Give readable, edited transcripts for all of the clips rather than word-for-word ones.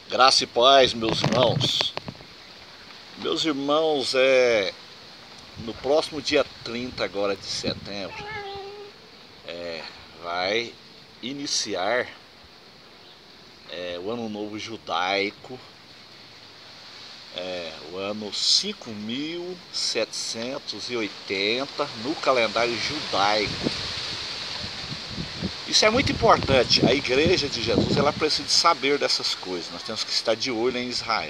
Graça e paz, meus irmãos. Meus irmãos, no próximo dia 30 agora de setembro, vai iniciar o Ano Novo Judaico, o ano 5780 no calendário judaico. Isso é muito importante. A Igreja de Jesus, ela precisa saber dessas coisas. Nós temos que estar de olho em Israel.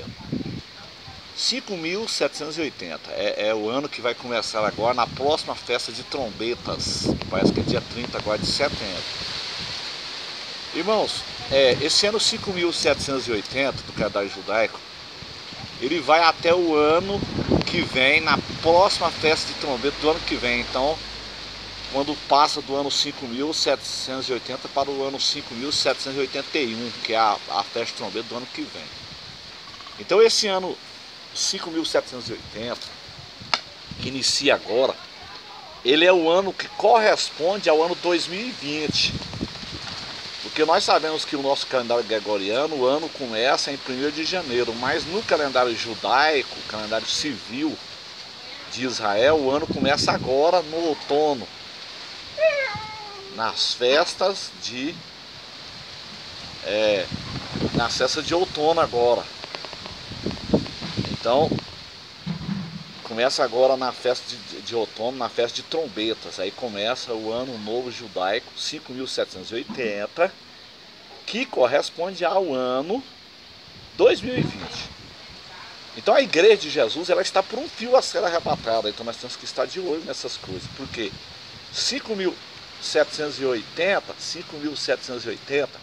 5780 é o ano que vai começar agora na próxima festa de trombetas. Parece que é dia 30 agora de setembro. Irmãos, esse ano 5780 do calendário judaico, ele vai até o ano que vem, na próxima festa de trombeta do ano que vem. Então, quando passa do ano 5780 para o ano 5781, que é a festa de trombeta do ano que vem. Então esse ano 5780, que inicia agora, ele é o ano que corresponde ao ano 2020. Porque nós sabemos que o nosso calendário gregoriano, o ano começa em 1º de janeiro, mas no calendário judaico, o calendário civil de Israel, o ano começa agora no outono, nas festas de outono agora. Então começa agora na festa de outono, na festa de trombetas. Aí começa o ano novo judaico 5780, que corresponde ao ano 2020. Então a Igreja de Jesus, ela está por um fio a ser arrebatada. Então nós temos que estar de olho nessas coisas, porque 5780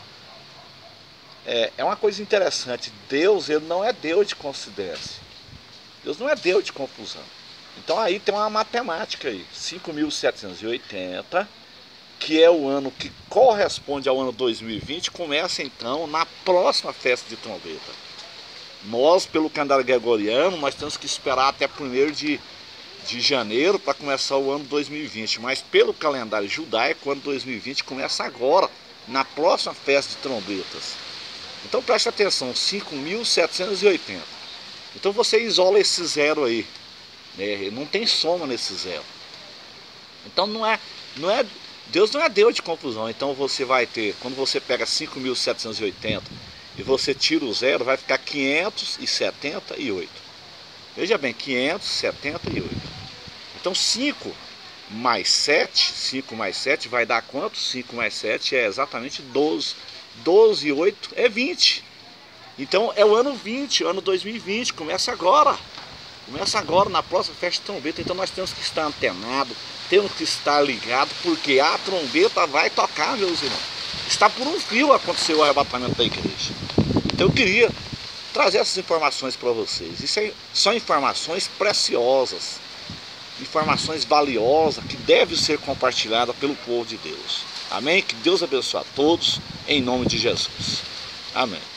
é uma coisa interessante. Deus, ele não é Deus de coincidência. Deus não é Deus de confusão. Então aí tem uma matemática aí. 5780, que é o ano que corresponde ao ano 2020, começa então na próxima festa de trombeta. Nós, pelo calendário gregoriano, nós temos que esperar até 1º de janeiro para começar o ano 2020, mas pelo calendário judaico, o ano 2020 começa agora, na próxima festa de trombetas. Então preste atenção, 5780. Então você isola esse zero aí, né? Não tem soma nesse zero. Então Deus não é Deus de confusão. Então você vai ter, quando você pega 5780 e você tira o zero, vai ficar 578. Veja bem, 578. Então 5 mais 7 vai dar quanto? 5 mais 7 é exatamente 12. 12 e 8 é 20. Então é o ano 20, o ano 2020, começa agora. Começa agora, na próxima festa de trombeta. Então nós temos que estar antenado, temos que estar ligado, porque a trombeta vai tocar, meus irmãos. Está por um fio acontecer o arrebatamento da igreja. Então eu queria trazer essas informações para vocês. Isso são informações preciosas, informações valiosas que devem ser compartilhadas pelo povo de Deus. Amém? Que Deus abençoe a todos, em nome de Jesus. Amém.